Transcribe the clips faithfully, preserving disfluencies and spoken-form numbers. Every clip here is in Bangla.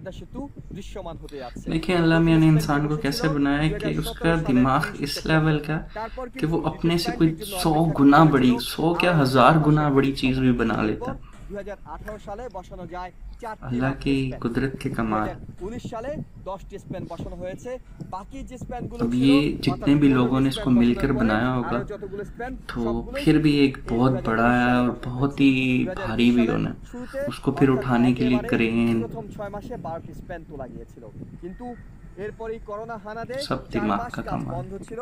পদ্মা সেতু দৃশ্যমান হতে যাচ্ছে। देखिए अल्लाह मियाँ ने इंसान को कैसे बनाया है कि उसका दिमाग इस लेवल का कि वो अपने से कोई सौ गुना बड़ी, सौ क्या हजार गुना बड़ी चीज भी बना लेता। দুই হাজার আঠারো সালে বসানো যায় চারটি अल्लाह মাত্র की স্প্যান। कुदरत के দুই कमाल। হাজার উনিশ সালে দশটি স্প্যান বসানো হয়েছে। বাকি যে স্প্যানগুলো अब ছিল ये অর্থাৎ जितने भी পনেরোটি लोगों ने স্প্যান इसको বসানোর मिलकर পরে बनाया होगा আরো যতগুলো স্প্যান तो সবগুলোই फिर भी কিন্তু एक এই बहुत দুই হাজার बड़ा উনিশ है সালে और বসানো बहुत হয়েছে। ही দুই হাজার भारी বিশ भी সালের होना শুরুতে उसको फिर অর্থাৎ उठाने के लिए একেবারে क्रेन প্রথম ছয় মাসে বারোটি স্প্যান তোলা গিয়েছিল, কিন্তু এরপরই করোনা হানা দেয়, सब চার दिमाग মাস का কাজ कमाल। বন্ধ ছিল।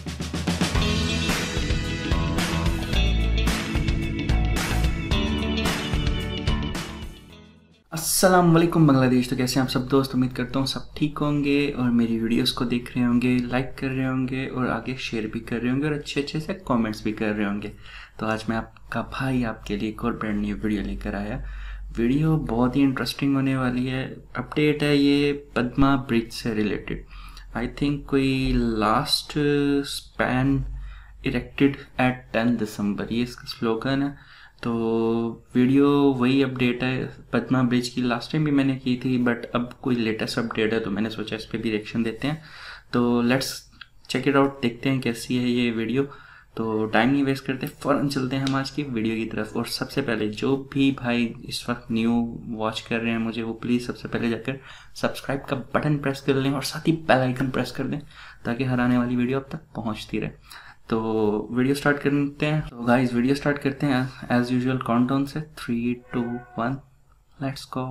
अस्सलाम वालेकुम बांग्लादेश। तो कैसे हैं आप सब दोस्त? उम्मीद करता हूँ सब ठीक होंगे और मेरी वीडियोस को देख रहे होंगे, लाइक कर रहे होंगे और आगे शेयर भी कर रहे होंगे और अच्छे अच्छे से कमेंट्स भी कर रहे होंगे। तो आज मैं आपका भाई आपके लिए एक और ब्रांड न्यू वीडियो लेकर आया। वीडियो बहुत ही इंटरेस्टिंग होने वाली है। अपडेट है ये पद्मा ब्रिज से रिलेटेड। आई थिंक कोई last span erected at ten December, ये इसका स्लोगन है। तो वीडियो वही अपडेट है पद्मा ब्रिज की, लास्ट टाइम भी मैंने की थी, बट अब कोई लेटेस्ट अपडेट है तो मैंने सोचा इस पर भी रिएक्शन देते हैं। तो लेट्स चेक इट आउट, देखते हैं कैसी है ये वीडियो। तो टाइम नहीं वेस्ट करते, फ़ौरन चलते हैं हम आज की वीडियो की तरफ। और सबसे पहले जो भी भाई इस वक्त न्यू वॉच कर रहे हैं मुझे, वो प्लीज़ सबसे पहले जाकर सब्सक्राइब का बटन प्रेस कर लें और साथ ही बेल आइकन प्रेस कर दें ताकि हर आने वाली वीडियो अब तक पहुंचती रहे। तो वीडियो स्टार्ट करते हैं। तो गाइस वीडियो स्टार्ट करते हैं एज यूजुअल काउंटडाउन से। Three two one, let's go.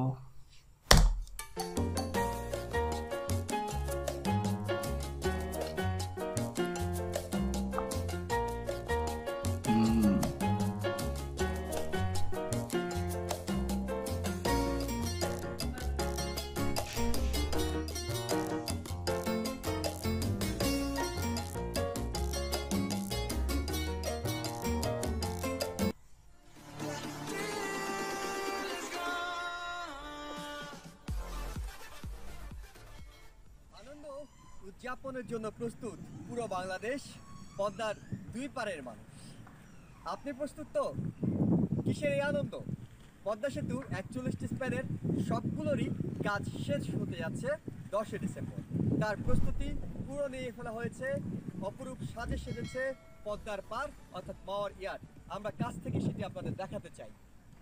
উদযাপনের জন্য প্রস্তুত পুরো বাংলাদেশ, পদ্মার দুই পারের মানুষ। আপনি প্রস্তুত তো? কিসের এই আনন্দ? পদ্মা সেতু একচল্লিশটি স্প্যানের সবগুলোরই কাজ শেষ হতে যাচ্ছে দশই ডিসেম্বর। তার প্রস্তুতি পুরো নিয়ে ফেলা হয়েছে। অপরূপ সাজে সেজেছে পদ্মার পার অর্থাৎ পাওয়ার ইয়ার্ড। আমরা কাছ থেকে সেটি আপনাদের দেখাতে চাই।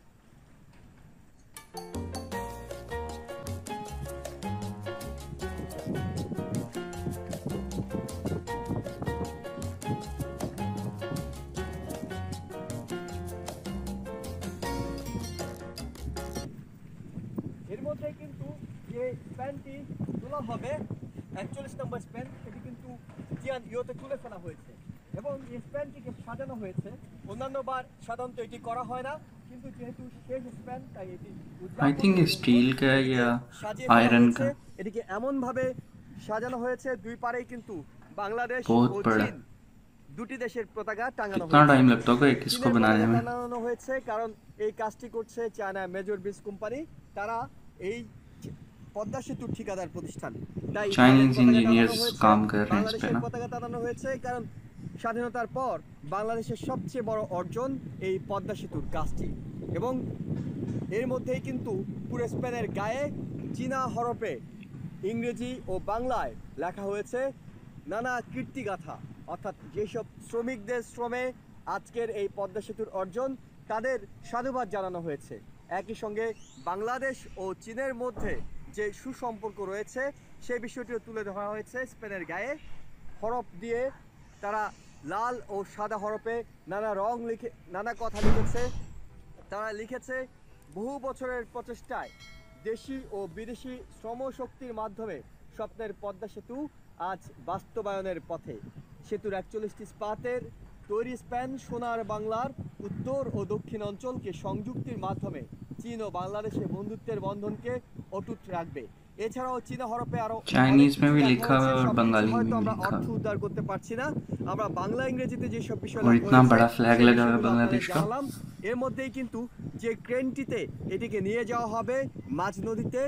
এর মধ্যে কিন্তু যে স্প্যানটি তোলা হবে একচল্লিশ নম্বর স্প্যান, সেটি কিন্তু জিয়ান ইয়োতে তুলে ফেলা হয়েছে এবং এই স্প্যানটিকে সাজানো হয়েছে। অন্যান্যবার সাধারণত এটি করা হয় না, কিন্তু যেহেতু শেষ স্প্যান তাই এটি आई थिंक स्टील का या आयरन का। এটিকে এমন ভাবে সাজানো হয়েছে দুই পারেই কিন্তু বাংলাদেশ ও बहुत बड़ा। চীন দুটি দেশের পতাকা টাঙানো कितना टाइम लगता होगा एक इसको চীনের बनाने পতাকা में? টাঙানো হয়েছে কারণ এই কাজটি করছে চায়না মেজর ব্রিজ কোম্পানি। তারা এই পদ্মা সেতুর ঠিকাদার প্রতিষ্ঠান, তাই চাইনিজ পতাকা इंजीनियर्स টাঙানো হয়েছে। काम कर रहे हैं इस पे বাংলাদেশের ना। পতাকা টাঙানো হয়েছে কারণ স্বাধীনতার পর বাংলাদেশের সবচেয়ে বড় অর্জন এই পদ্মা সেতুর কাজটি। এবং এর মধ্যেই কিন্তু পুরো স্পেনের গায়ে চীনা হরফে ইংরেজি ও বাংলায় লেখা হয়েছে নানা কীর্তিগাথা, অর্থাৎ যেসব শ্রমিকদের শ্রমে আজকের এই পদ্মা সেতুর অর্জন তাদের সাধুবাদ জানানো হয়েছে। একই সঙ্গে বাংলাদেশ ও চীনের মধ্যে যে সুসম্পর্ক রয়েছে সেই বিষয়টিও তুলে ধরা হয়েছে। স্পেনের গায়ে হরফ দিয়ে তারা লাল ও সাদা হরফে নানা রং লিখে নানা কথা লিখেছে। তারা লিখেছে বহু বছরের প্রচেষ্টায় দেশি ও বিদেশি শ্রমশক্তির মাধ্যমে স্বপ্নের পদ্মা সেতু আজ বাস্তবায়নের পথে। সেতুর একচল্লিশটি স্পাতের তৈরি স্প্যান সোনার বাংলার উত্তর ও দক্ষিণ অঞ্চলকে সংযুক্তির মাধ্যমে চীন ও বাংলাদেশের বন্ধুত্বের বন্ধনকে অটুট রাখবে। এছাড়াও চীনা হরফে আরো चाइनीज में भी लिखा हुआ है और बंगाली में भी আমরা लिखा অর্থ हुआ উদ্ধার করতে পারছি না। আমরা বাংলা ইংরেজিতে যে সব বিষয় है। और इतना बड़ा फ्लैग लगा हुआ है बांग्लादेश का। এর মধ্যেই কিন্তু যে ক্রেনটিতে এটিকে নিয়ে যাওয়া হবে মাঝ নদীতে,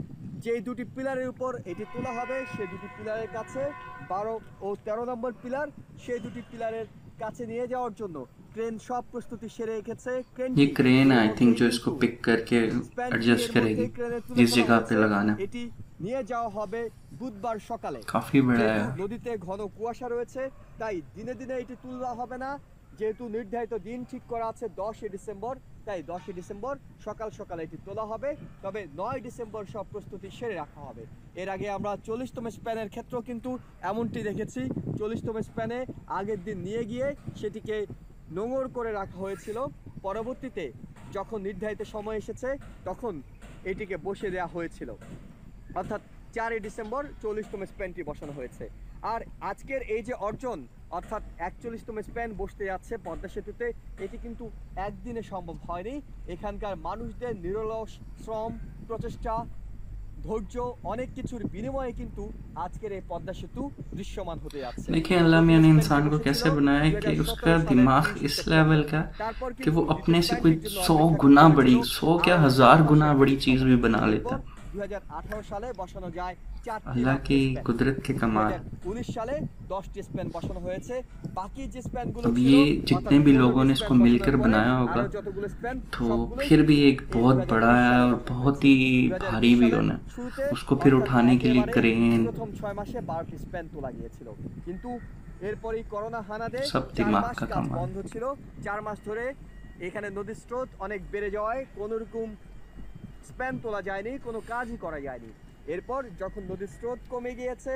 যে দুটি পিলারের উপর এটি তোলা হবে সেই দুটি পিলারের কাছে বারো ও তেরো নম্বর পিলার, সেই দুটি পিলারের কাছে নিয়ে যাওয়ার জন্য ক্রেন সব প্রস্তুতি সেরে রেখেছে। ये क्रेन है आई थिंक जो इसको पिक करके एडजस्ट करेगी जिस जगह पे लगाना है। এটি নিয়ে যাওয়া হবে বুধবার সকালে। काफी बड़ा है। যেহেতু নদীতে ঘন কুয়াশা রয়েছে তাই দিনে দিনে এটি তোলা হবে না। যেহেতু নির্ধারিত দিন ঠিক করা আছে দশই ডিসেম্বর, তাই দশই ডিসেম্বর সকাল সকালে এটি তোলা হবে। তবে নয় ডিসেম্বর সব প্রস্তুতি সেরে রাখা হবে। এর আগে আমরা চল্লিশতম স্প্যানের ক্ষেত্রেও কিন্তু এমনটি দেখেছি। চল্লিশতম স্প্যানে আগের দিন নিয়ে গিয়ে সেটিকে নোঙর করে রাখা হয়েছিল। পরবর্তীতে যখন নির্ধারিত সময় এসেছে তখন এটিকে বসে দেওয়া হয়েছিল, অর্থাৎ চারই ডিসেম্বর চল্লিশতম স্প্যানটি বসানো হয়েছে। আর আজকের এই যে অর্জন, অর্থাৎ একচল্লিশতম স্প্যান বসতে যাচ্ছে পদ্মা সেতুতে, এটি কিন্তু একদিনে সম্ভব হয়নি। এখানকার মানুষদের নিরলস শ্রম, প্রচেষ্টা, ধৈর্য, অনেক কিছুর বিনিময়ে কিন্তু আজকের এই পদ্মা সেতু দৃশ্যমান হতে যাচ্ছে। देखिए अल्लाह मियां ने इंसान को कैसे बनाया है कि उसका दिमाग इस लेवल का कि वो अपने से कोई सौ गुना बड़ी, सौ क्या हजार गुना बड़ी चीज भी बना लेता। দুই হাজার আঠারো সালে বসানো যায় চারটি अल्लाह की कुदरत के कमाल। উনিশ সালে দশটি স্প্যান বসানো হয়েছে। বাকি যে স্প্যানগুলো अब ছিল, ये অর্থাৎ जितने भी लोगों ने इसको স্প্যান मिलकर বসানোর बनाया পরে होगा আরো যতগুলো স্প্যান, तो সবগুলোই फिर भी एक बहुत बड़ा है और बहुत ही भारी भी होना, उसको फिर उठाने के लिए क्रेन প্রথম ছয় মাসে বারোটি স্প্যান তোলা গিয়েছিল। কিন্তু এরপরই করোনা হানা দেয়, সব চার দিমাগ মাস কা কাজ কামাল। বন্ধ ছিল। চার মাস ধরে এখানে নদীর স্রোত অনেক বেড়ে যাওয়ায় কোনো রকম স্প্যান তোলা যায়নি, কোনো কাজই করা যায়নি। এরপর যখন নদীর স্রোত কমে গিয়েছে,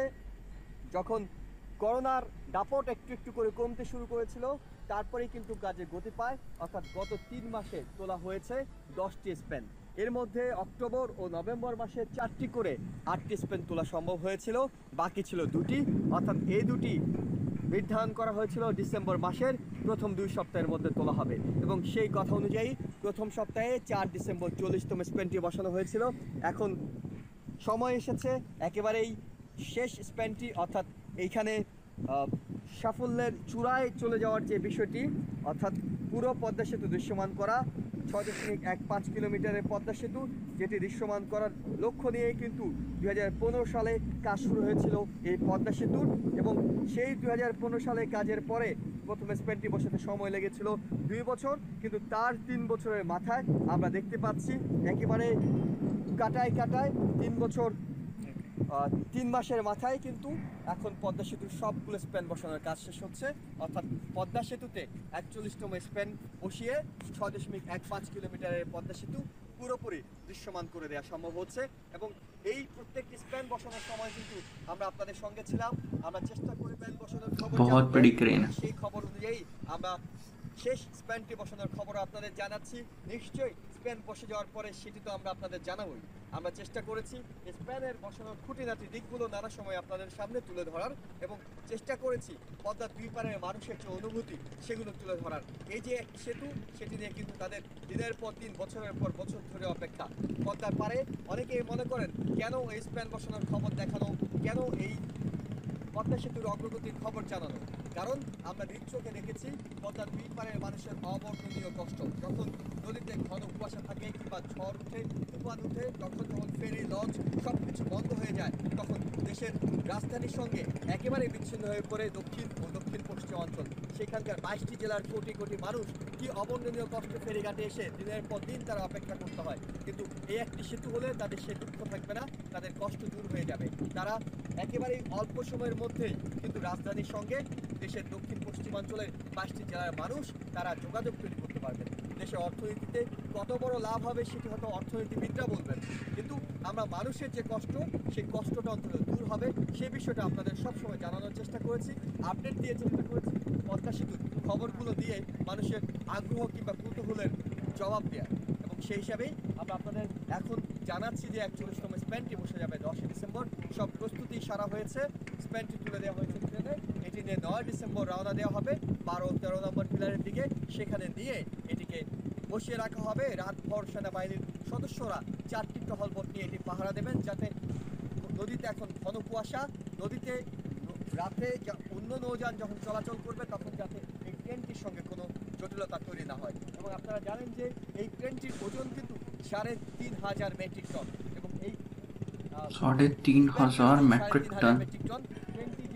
যখন করোনার দাপট একটু একটু করে কমতে শুরু করেছিল, তারপরেই কিন্তু কাজে গতি পায়। অর্থাৎ গত তিন মাসে তোলা হয়েছে দশটি স্প্যান। এর মধ্যে অক্টোবর ও নভেম্বর মাসে চারটি করে আটটি স্প্যান তোলা সম্ভব হয়েছিল, বাকি ছিল দুটি। অর্থাৎ এই দুটি নির্ধারণ করা হয়েছিল ডিসেম্বর মাসের প্রথম দুই সপ্তাহের মধ্যে তোলা হবে, এবং সেই কথা অনুযায়ী প্রথম সপ্তাহে চার ডিসেম্বর চল্লিশতম স্প্যানটি বসানো হয়েছিল। এখন সময় এসেছে একেবারেই শেষ স্প্যানটি, অর্থাৎ এইখানে সাফল্যের চূড়ায় চলে যাওয়ার যে বিষয়টি, অর্থাৎ পুরো পদ্মা সেতু দৃশ্যমান করা, ছয় দশমিক এক পাঁচ কিলোমিটারের পদ্মা সেতু, যেটি দৃশ্যমান করার লক্ষ্য নিয়ে কিন্তু দুই হাজার পনেরো সালে কাজ শুরু হয়েছিল এই পদ্মা সেতুর। এবং সেই দুই হাজার পনেরো সালে কাজের পরে প্রথম স্প্যানটি বসাতে সময় লেগেছিল দুই বছর, কিন্তু তার তিন বছরের মাথায় আমরা দেখতে পাচ্ছি একেবারে কাটায় কাটায় তিন বছর তিন মাসের মাথায় কিন্তু এখন পদ্মা সেতুর সবগুলো স্প্যান বসানোর কাজ শেষ হচ্ছে। অর্থাৎ পদ্মা সেতুতে একচল্লিশতম স্প্যান বসিয়ে ছয় দশমিক এক পাঁচ কিলোমিটারের পদ্মা সেতু পুরোপুরি দৃশ্যমান করে দেওয়া সম্ভব হচ্ছে। এবং এই প্রত্যেকটি স্প্যান বসানোর সময় কিন্তু আমরা আপনাদের সঙ্গে ছিলাম, আমরা চেষ্টা করি স্প্যান বসানোর খবর बहुत बड़ी क्रेन है। সেই খবর অনুযায়ী আমরা শেষ স্প্যানটি বসানোর খবর আপনাদের জানাচ্ছি। নিশ্চয়ই স্প্যান বসে যাওয়ার পরে সেটি তো আমরা আপনাদের জানাবোই। আমরা চেষ্টা করেছি স্প্যানের বসানোর খুঁটিনাটি দিকগুলো নানা সময় আপনাদের সামনে তুলে ধরার, এবং চেষ্টা করেছি পদ্মার দুই পারের মানুষের যে অনুভূতি সেগুলো তুলে ধরার। এই যে একটি সেতু, সেটি নিয়ে কিন্তু তাদের দিনের পর দিন, বছরের পর বছর ধরে অপেক্ষা। পদ্মার পারে অনেকেই মনে করেন কেন এই স্প্যান বসানোর খবর দেখানো, কেন এই পদ্মা সেতুর অগ্রগতির খবর জানানো। কারণ আমরা নিজ চোখে দেখেছি পদ্মার দুই পারের মানুষের অবর্ণনীয় কষ্ট। যখন নদীতে ঘন কুয়াশা থাকে কিংবা ঝড় উঠে, তুফান উঠে, তখন যখন ফেরি, লঞ্চ সব কিছু বন্ধ হয়ে যায়, তখন দেশের রাজধানীর সঙ্গে একেবারে বিচ্ছিন্ন হয়ে পড়ে দক্ষিণ ও দক্ষিণ পশ্চিম অঞ্চল। সেখানকার বাইশটি জেলার কোটি কোটি মানুষ কি অবর্ণনীয় কষ্ট ফেরিঘাটে এসে দিনের পর দিন তারা অপেক্ষা করতে হয়। কিন্তু এই একটি সেতু হলে তাদের সে দুঃখ থাকবে না, তাদের কষ্ট দূর হয়ে যাবে। তারা একেবারেই অল্প সময়ের মধ্যেই কিন্তু রাজধানীর সঙ্গে দেশের দক্ষিণ পশ্চিমাঞ্চলের বাইশটি জেলার মানুষ তারা যোগাযোগ তৈরি করতে পারবেন। দেশের অর্থনীতিতে কত বড় লাভ হবে সেটি হয়তো অর্থনীতিবিদরা বলবেন, কিন্তু আমরা মানুষের যে কষ্ট, সেই কষ্টটা অন্তত দূর হবে সে বিষয়টা আপনাদের সবসময় জানানোর চেষ্টা করেছি, আপডেট দিয়ে চেষ্টা করেছি, পদ্মা সেতুর খবরগুলো দিয়ে মানুষের আগ্রহ কিংবা কৌতূহলের জবাব দেওয়া। এবং সেই হিসাবেই আমরা আপনাদের এখন জানাচ্ছি যে একচল্লিশতম স্প্যানটি বসে যাবে দশই ডিসেম্বর। সব প্রস্তুতি সারা হয়েছে, স্প্যানটি তুলে দেওয়া হয়েছে ট্রেনে। এটি নিয়ে নয় ডিসেম্বর রওনা দেওয়া হবে বারো তেরো নম্বর পিলারের দিকে। সেখানে নিয়ে এটিকে বসিয়ে রাখা হবে। রাতভর সেনাবাহিনীর সদস্যরা চারটি টহলপথ নিয়ে এটি পাহারা দেবেন, যাতে নদীতে এখন ঘন কুয়াশা, নদীতে রাতে অন্য নৌযান যখন চলাচল করবে তখন যাতে এই ট্রেনটির সঙ্গে কোনো জটিলতা তৈরি না হয়। এবং আপনারা জানেন যে এই ট্রেনটির ওজন কিন্তু সাড়ে তিন হাজার মেট্রিক টন, এবং এই साढ़े तीन हजार मेट्रिक टन। মেট্রিক টন ট্রেনটি যেটি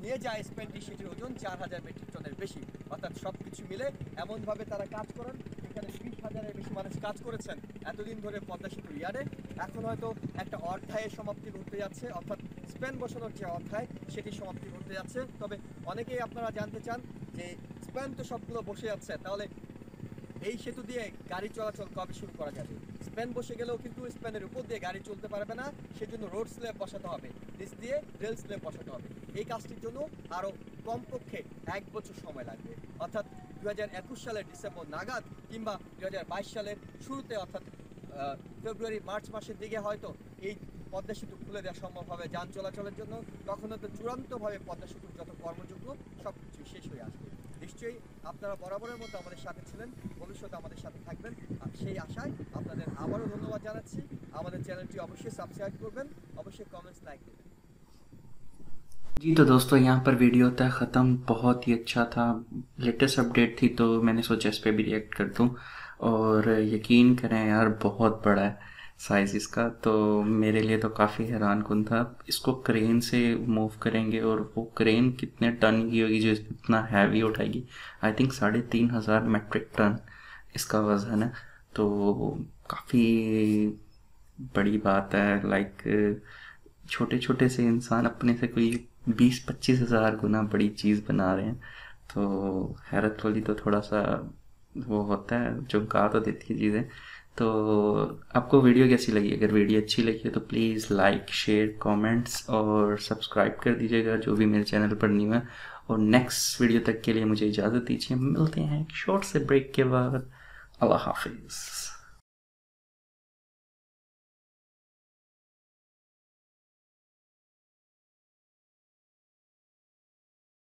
নিয়ে যায় স্পেনটি সেটির ওজন চার হাজার মেট্রিক টনের বেশি। অর্থাৎ সব কিছু মিলে এমনভাবে তারা কাজ করেন, এখানে বিশ হাজারের বেশি মানুষ কাজ করেছেন এতদিন ধরে পদ্মা সেতুর ইয়ার্ডে। এখন হয়তো একটা অধ্যায়ের সমাপ্তি ঘটতে যাচ্ছে, অর্থাৎ স্পেন বসানোর যে অধ্যায় সেটির সমাপ্তি ঘটতে যাচ্ছে। তবে অনেকেই আপনারা জানতে চান যে স্পেন তো সবগুলো বসে যাচ্ছে, তাহলে এই সেতু দিয়ে গাড়ি চলাচল কবে শুরু করা যাবে? স্পেন বসে গেলেও কিন্তু স্পেনের উপর দিয়ে গাড়ি চলতে পারবে না, সেজন্য রোড স্ল্যাব বসাতে হবে, নিচ দিয়ে রেল স্ল্যাব বসাতে হবে। এই কাজটির জন্য আরও কমপক্ষে এক বছর সময় লাগবে, অর্থাৎ দু হাজার একুশ সালের ডিসেম্বর নাগাদ কিংবা দু হাজার বাইশ সালের শুরুতে, অর্থাৎ ফেব্রুয়ারি মার্চ মাসের দিকে হয়তো এই পদ্মা সেতু খুলে দেওয়া সম্ভব হবে যান চলাচলের জন্য। তখন হয়তো চূড়ান্তভাবে পদ্মা সেতুর যত কর্মযোগ্য সব কিছু শেষ হয়ে আসবে। নিশ্চয়ই আপনারা বরাবরের মতো আমাদের সাথে ছিলেন, ভবিষ্যতে আমাদের সাথে থাকবেন, আর সেই আশায় আপনাদের আবারও ধন্যবাদ জানাচ্ছি। আমাদের চ্যানেলটি অবশ্যই সাবস্ক্রাইব করবেন, অবশ্যই কমেন্টস লাইক দেবেন। जी तो दोस्तों यहाँ पर वीडियो होता है ख़त्म। बहुत ही अच्छा था, लेटेस्ट अपडेट थी तो मैंने सोचा इस पर भी रिएक्ट कर दूँ। और यकीन करें यार बहुत बड़ा है साइज़ इसका, तो मेरे लिए तो काफ़ी हैरान कुन था। इसको क्रेन से मूव करेंगे और वो क्रेन कितने टन की होगी जो इतना हैवी उठाएगी। आई थिंक साढ़े तीन हज़ार मेट्रिक टन इसका वज़न है, तो काफ़ी बड़ी बात है। लाइक छोटे छोटे से इंसान अपने से कोई बीस पच्चीस हज़ार गुना बड़ी चीज़ बना रहे हैं, तो हैरत वाली तो थोड़ा सा वो होता है, चमका तो देती है चीज़ें। तो आपको वीडियो कैसी लगी? अगर वीडियो अच्छी लगी है तो प्लीज़ लाइक शेयर कमेंट्स और सब्सक्राइब कर दीजिएगा जो भी मेरे चैनल पर न्यू है। और नेक्स्ट वीडियो तक के लिए मुझे इजाज़त दीजिए, मिलते हैं एक शॉर्ट से ब्रेक के बाद। अल्लाह हाफिज़।